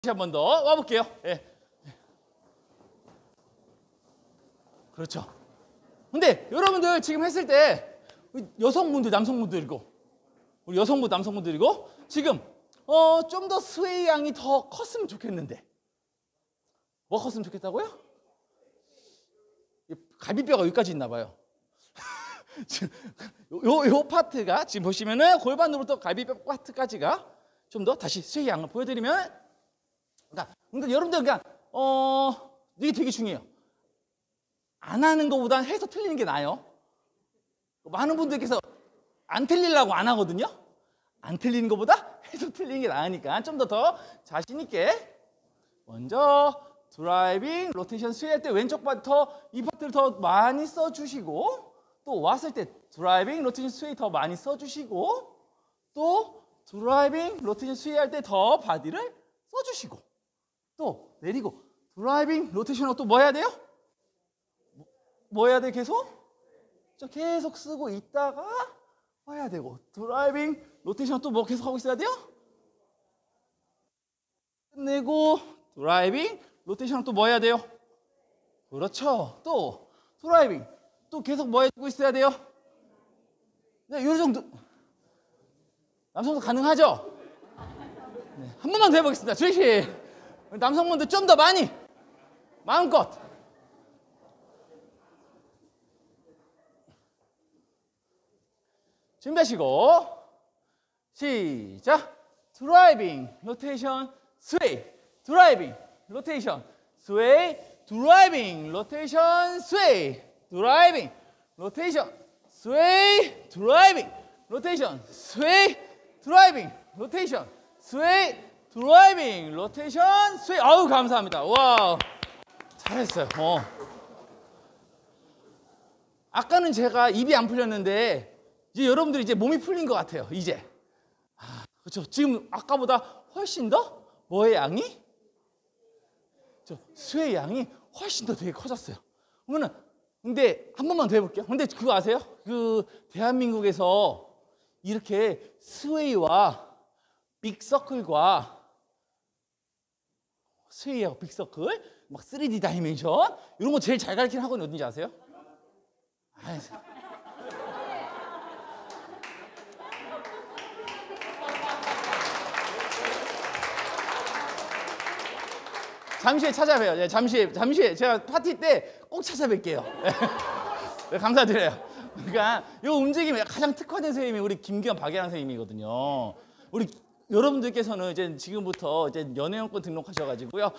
다시 한 번 더 와볼게요. 예. 그렇죠. 근데 여러분들 지금 했을 때 여성분들, 남성분들이고 우리 여성분, 남성분들이고 지금 좀 더 스웨이 양이 더 컸으면 좋겠는데 뭐가 컸으면 좋겠다고요? 갈비뼈가 여기까지 있나 봐요. 요 파트가 지금 보시면은 골반으로부터 갈비뼈 파트까지가 좀 더 다시 스웨이 양을 보여드리면 그러니까 여러분들 그냥 이게 되게 중요해요. 안 하는 것보다는 해서 틀리는 게 나아요. 많은 분들께서 안 틀리려고 안 하거든요. 안 틀리는 것보다 해서 틀리는 게 나으니까 좀 더 자신 있게 먼저 드라이빙, 로테이션 스웨이 할 때 왼쪽 파트 이 파트를 더 많이 써주시고 또 왔을 때 드라이빙, 로테이션 스웨이 더 많이 써주시고 또 드라이빙, 로테이션 스웨이 할 때 더 바디를 써주시고 또 내리고 드라이빙, 로테이션하고 또 뭐 해야 돼요? 뭐 해야 돼 계속? 계속 쓰고 있다가 와야 되고 드라이빙, 로테이션 또 뭐 계속 하고 있어야 돼요? 끝내고 드라이빙, 로테이션 또 뭐 해야 돼요? 그렇죠. 또 드라이빙 또 계속 뭐 해주고 있어야 돼요? 네, 요 정도 남성도 가능하죠? 네, 한 번만 더 해보겠습니다. 주희 남성분들 좀 더 많이 마음껏 준비하시고 시작. 드라이빙, 로테이션, 스웨이, 드라이빙, 로테이션, 스웨이, 드라이빙, 로테이션, 스웨이, 드라이빙, 로테이션, 스웨이, 드라이빙, 로테이션, 스웨이, 드라이빙, 로테이션, 스웨이, 드라이빙, 로테이션, 스웨이. 아우 감사합니다. 와 잘했어요. 아까는 제가 입이 안 풀렸는데 이제 여러분들이 이제 몸이 풀린 것 같아요. 이제 그렇죠. 지금 아까보다 훨씬 더 뭐의 양이? 스웨이 양이 훨씬 더 되게 커졌어요. 그러면은 근데 한 번만 더 해볼게요. 근데 그거 아세요? 그 대한민국에서 이렇게 스웨이와 빅서클과 스웨이하고 빅서클 막 3D 다이멘션 이런 거 제일 잘 가르치는 학원이 어딘지 아세요? 잠시 후에 찾아봬요. 네, 잠시 후에 제가 파티 때 꼭 찾아뵐게요. 네, 감사드려요. 그러니까 이 움직임에 가장 특화된 선생님이 우리 김기현 박예랑 선생님이거든요. 우리 여러분들께서는 이제 지금부터 이제 연애연권 등록하셔가지고요.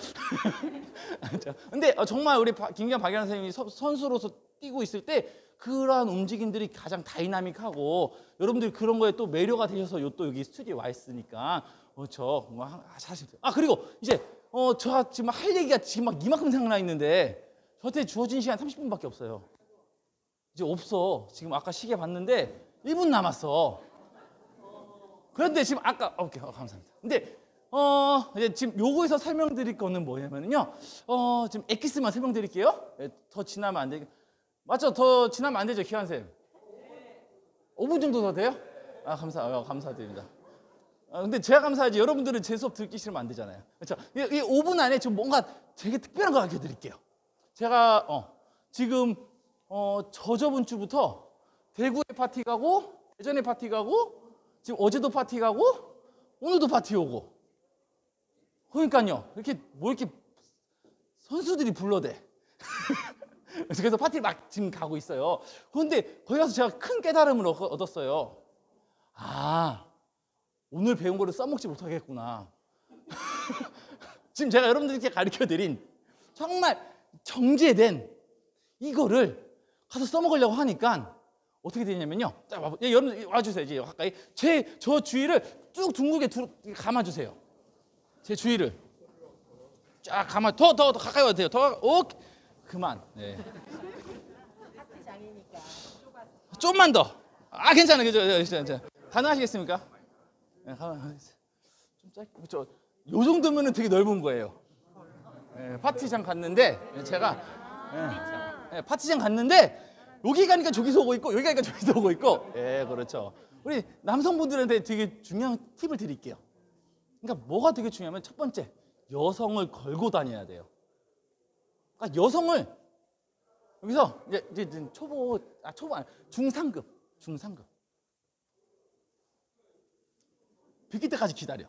근데 정말 우리 김기현 박예랑 선생님이 선수로서 뛰고 있을 때 그러한 움직임들이 가장 다이나믹하고 여러분들이 그런 거에 또 매료가 되셔서 또 여기 스튜디오에 와 있으니까 그렇죠. 사실 그리고 이제 저 지금 할 얘기가 지금 막 이만큼 생각나 있는데 저한테 주어진 시간 30분밖에 없어요. 이제 없어. 지금 아까 시계 봤는데 1분 남았어. 그런데 지금 아까 오케이 감사합니다. 근데 이제 지금 요거에서 설명드릴 거는 뭐냐면요. 지금 엑기스만 설명드릴게요. 더 지나면 안 돼. 맞죠? 더 지나면 안 되죠, 기환 쌤. 5분 정도 더 돼요? 감사드립니다. 근데 제가 감사하지 여러분들은 제 수업 듣기 싫으면 안 되잖아요. 그렇죠? 이 5분 안에 좀 뭔가 되게 특별한 거 알려드릴게요. 제가 지금 저번 주부터 대구에 파티 가고 대전에 파티 가고 지금 어제도 파티 가고 오늘도 파티 오고 그러니까요. 이렇게 선수들이 불러대. 그래서 파티 막 지금 가고 있어요. 그런데 거기 가서 제가 큰 깨달음을 얻었어요. 오늘 배운 거를 써먹지 못하겠구나. 지금 제가 여러분들께 가르쳐드린 정말 정제된 이거를 가서 써먹으려고 하니까 어떻게 되냐면요. 자, 여러분 와주세요. 이제 가까이. 저 주위를 쭉 둥글게 감아주세요. 제 주위를 쫙 감아. 더 가까이 와도 돼요. 그만. 네. 좀만 더. 괜찮아요. 그죠? 가능하시겠습니까? 네, 좀 짧게. 요 정도면은 되게 넓은 거예요. 네, 파티장 갔는데 제가 파티장 갔는데 여기 가니까 저기서 오고 있고 여기 가니까 저기서 오고 있고. 예, 그렇죠. 우리 남성분들한테 되게 중요한 팁을 드릴게요. 그러니까 뭐가 되게 중요하면 첫 번째 여성을 걸고 다녀야 돼요. 그러니까 여성을 여기서 이제 초보 아니 중상급 비킬 때까지 기다려.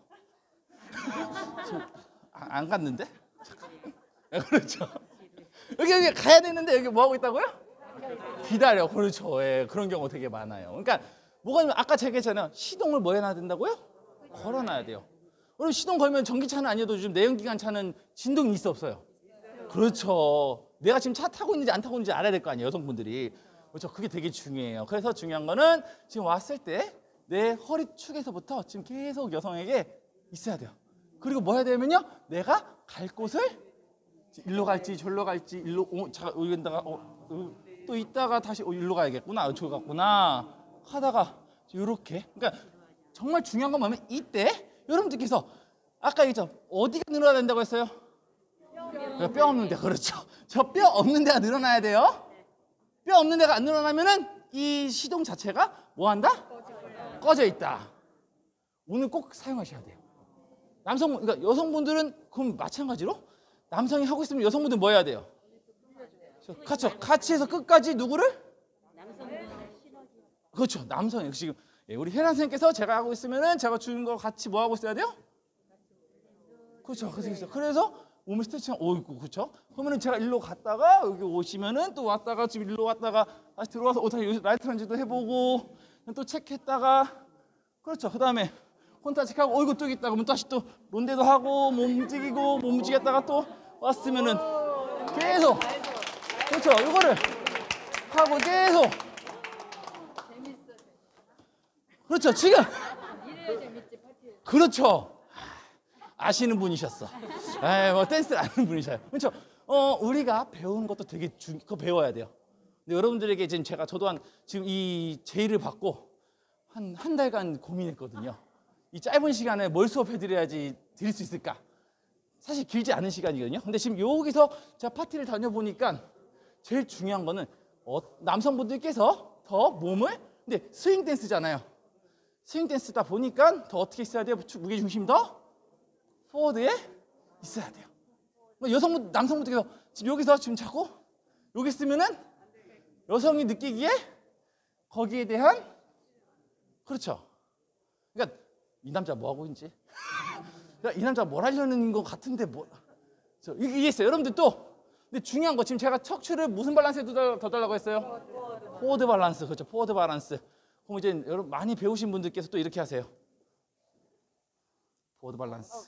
안 갔는데? 잠깐. 그렇죠. 여기 가야 되는데 여기 뭐 하고 있다고요? 기다려. 그렇죠. 예, 그런 경우 되게 많아요. 그러니까 뭐가 있냐면 아까 제가 했잖아요. 시동을 뭐 해놔야 된다고요? 걸어놔야 돼요. 그리고 시동 걸면 전기차는 아니어도 요즘 내연기관 차는 진동이 있어 없어요? 그렇죠. 내가 지금 차 타고 있는지 안 타고 있는지 알아야 될 거 아니에요, 여성분들이. 그렇죠. 그게 되게 중요해요. 그래서 중요한 거는 지금 왔을 때 내 허리축에서부터 지금 계속 여성에게 있어야 돼요. 그리고 뭐 해야 되면요, 내가 갈 곳을 일로 갈지 절로 갈지 일로 여기다가 또 있다가 다시 일로 가야겠구나, 저기 갔구나 하다가 이렇게. 그러니까 정말 중요한 건 뭐냐면 이때 여러분들께서 아까 얘기했죠, 어디가 늘어나야 된다고 했어요? 뼈 없는 데. 그렇죠. 저 뼈 없는 데가 늘어나야 돼요. 뼈 없는 데가 안 늘어나면은 이 시동 자체가 뭐 한다? 꺼져 있다. 오늘 꼭 사용하셔야 돼요. 그러니까 여성분들은 그럼 마찬가지로 남성이 하고 있으면 여성분들은 뭐 해야 돼요? 그렇죠. 같이 해서 끝까지 누구를? 그렇죠. 남성이 지금 우리 혜란 선생님께서 제가 하고 있으면은 제가 주는 거 같이 뭐 하고 있어야 돼요? 그렇죠. 그래서 몸을 스트레칭, 그렇죠. 그러면은 제가 일로 갔다가 여기 오시면은 또 왔다가 지금 일로 왔다가 다시 들어와서 다시 라이트 런지도 해보고 또 체크했다가, 그렇죠. 그 다음에 혼자 체크하고 이거 또 있다 그러면 다시 또 론데도 하고 몸 움직이고 몸 움직였다가 또 왔으면은 계속, 그렇죠. 이거를 하고 계속, 그렇죠. 지금 그렇죠. 아시는 분이셨어. 뭐 댄스를 아는 분이셔요. 그렇죠. 우리가 배우는 것도 되게 그거 배워야 돼요. 근데 여러분들에게 지금 저도 지금 이 제의를 받고 한 달간 고민했거든요. 이 짧은 시간에 뭘 수업해드려야지 드릴 수 있을까? 사실 길지 않은 시간이거든요. 근데 지금 여기서 제가 파티를 다녀보니까 제일 중요한 거는 남성분들께서 더 몸을, 근데 스윙 댄스잖아요. 스윙 댄스다 보니까 더 어떻게 있어야 돼요? 무게 중심 더 포워드에 있어야 돼요. 남성분들께서 지금 여기서 지금 자꾸 여기 있으면은 여성이 느끼기에 거기에 대한, 그렇죠. 그러니까 이 남자 뭐 하고 있는지, 이 남자 뭘 하려는 것 같은데 이게 있어요. 여러분들 또. 근데 중요한 거 지금 제가 척추를 무슨 밸런스에 더 달라고 했어요? 포워드 밸런스. 그렇죠. 포워드 밸런스. 그럼 이제 여러분 많이 배우신 분들께서 또 이렇게 하세요. 포워드 밸런스.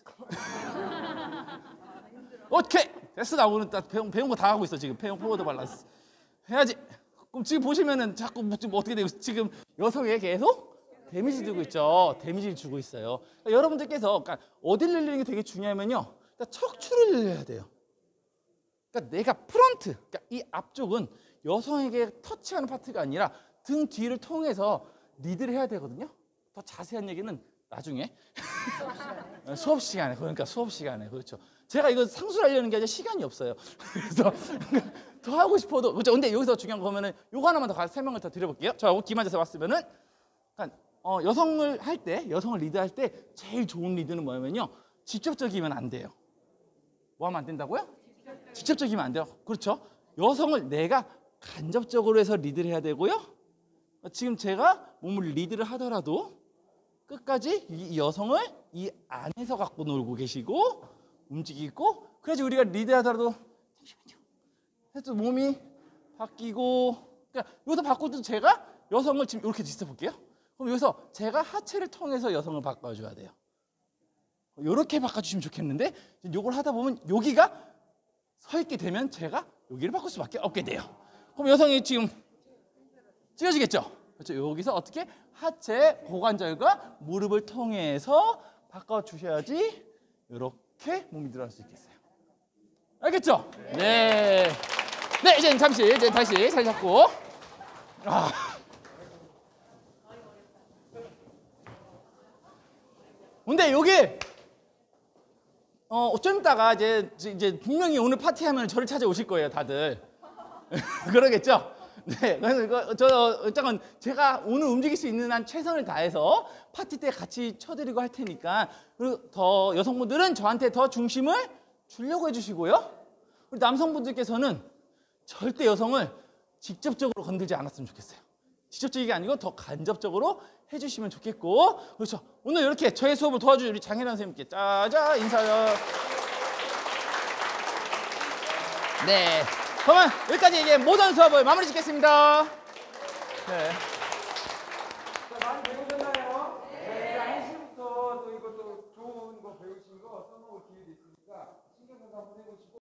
오케이. 됐어. 나 오늘 배운 거 다 하고 있어 지금. 포워드 밸런스 해야지. 그럼 지금 보시면은 자꾸 뭐 어떻게 되고 지금 여성에 계속 데미지 주고 있죠. 데미지를 주고 있어요. 그러니까 여러분들께서 어디를 늘리는 게 되게 중요하면요, 척추를 늘려야 돼요. 그러니까 내가 프론트, 그러니까 이 앞쪽은 여성에게 터치하는 파트가 아니라 등 뒤를 통해서 리드를 해야 되거든요. 더 자세한 얘기는 나중에 수업 시간에. 그러니까 수업 시간에. 그렇죠. 제가 이거 상수를 하려는 게 아니라 시간이 없어요. 그래서 더 하고 싶어도, 그렇죠. 근데 여기서 중요한 거 보면은 요거 하나만 더 설명을 더 드려볼게요. 자, 기만자세 왔으면은, 그러니까 여성을 리드할 때 제일 좋은 리드는 뭐냐면요, 직접적이면 안 돼요. 뭐 하면 안 된다고요? 직접적이면 안 돼요. 그렇죠. 여성을 내가 간접적으로 해서 리드를 해야 되고요. 지금 제가 몸을 리드를 하더라도 끝까지 이 여성을 이 안에서 갖고 놀고 계시고 움직이고, 그래야지 우리가 리드하더라도 잠시만요 해서 몸이 바뀌고, 그러니까 여기서 바꿔도 제가 여성을 지금 이렇게 있어 볼게요. 그럼 여기서 제가 하체를 통해서 여성을 바꿔줘야 돼요. 이렇게 바꿔주시면 좋겠는데, 이걸 하다 보면 여기가 서 있게 되면 제가 여기를 바꿀 수밖에 없게 돼요. 그럼 여성이 지금 찢어지겠죠? 그렇죠. 여기서 어떻게 하체 고관절과 무릎을 통해서 바꿔주셔야지 이렇게 몸이 들어갈 수 있겠어요. 알겠죠? 네. 네, 이제 다시 잘 잡고. 근데 여기 좀 이따가 이제 분명히 오늘 파티하면 저를 찾아오실 거예요, 다들. 그러겠죠? 네, 그래서 저 잠깐 제가 오늘 움직일 수 있는 한 최선을 다해서 파티 때 같이 쳐드리고 할 테니까 그리고 더 여성분들은 저한테 더 중심을 주려고 해주시고요. 우리 남성분들께서는 절대 여성을 직접적으로 건들지 않았으면 좋겠어요. 직접적인 게 아니고 더 간접적으로 해주시면 좋겠고 그렇죠. 오늘 이렇게 저의 수업을 도와주신 우리 장혜란 선생님께 짜자 인사요. 네. 그러면 여기까지 이제 모든 수업을 마무리 짓겠습니다. 네. 자, 많이 배우셨나요? 네. 1시부터 또 이것도 좋은 거 배우신 거 써먹을 기회도 있으니까